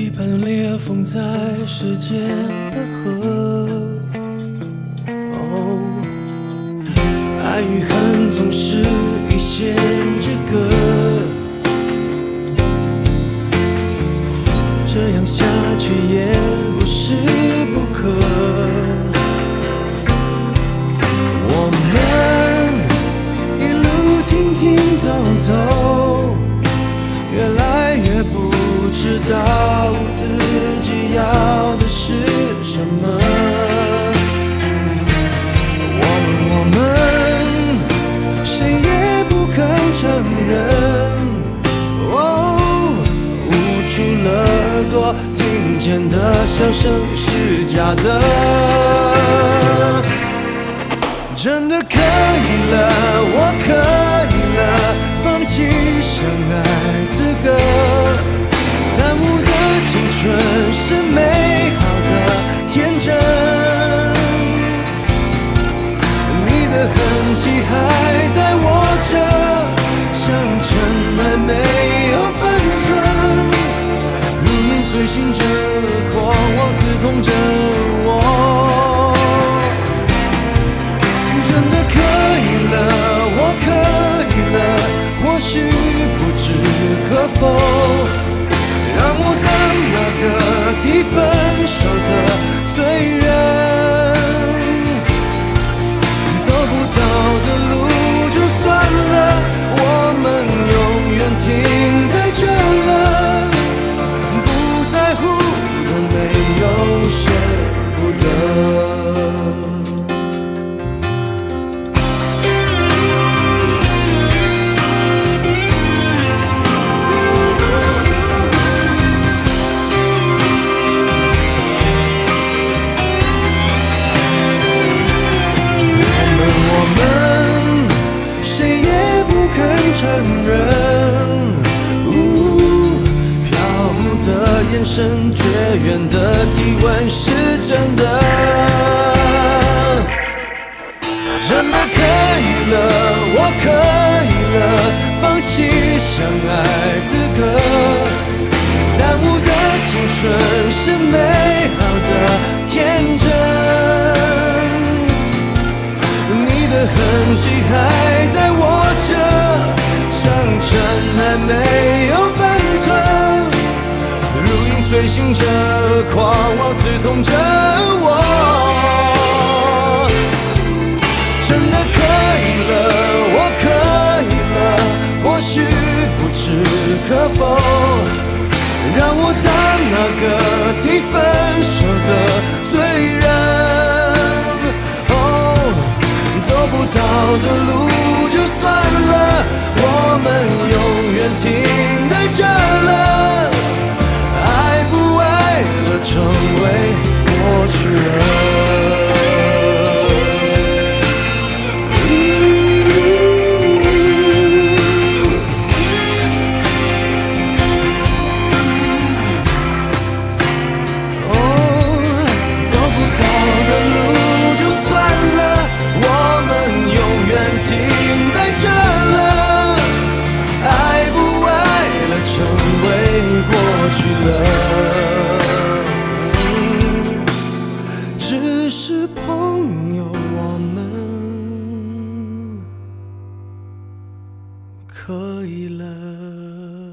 一般裂缝在时间的河。爱与恨总是一线之隔，这样下去也不是不可。我们一路停停走走，越来越不知道自己要的是什么。我们谁也不肯承认，捂住了耳朵，听见的笑声是假的。真的可以了，我可以了，放弃相爱资格。耽误的青春是美好的天真，你的痕迹还在握着，像尘埃没有分寸，如影随形着，狂妄刺痛着我。真的可以了，我可以了，或许不置可否，让我当那个提分手的罪人。走不到的路就算了，我们永远停在这了，不在乎的没有舍不得。承认，飘忽的眼神，绝缘的体温是真的。真的可以了，我可以了，放弃相爱资格。耽误的青春是美好的天真，你的痕迹还在握着，像尘埃没有分寸，如影随形着，狂妄刺痛着我。真的可以了，我可以了，或许不置可否，让我当那个提分手的罪人。走不到的路就算了，我们永远停在这了，爱不爱了成为过去了。走不到的路就算了，我们永远停在这了，爱不爱了成为过去了，只是朋友，我们可以了。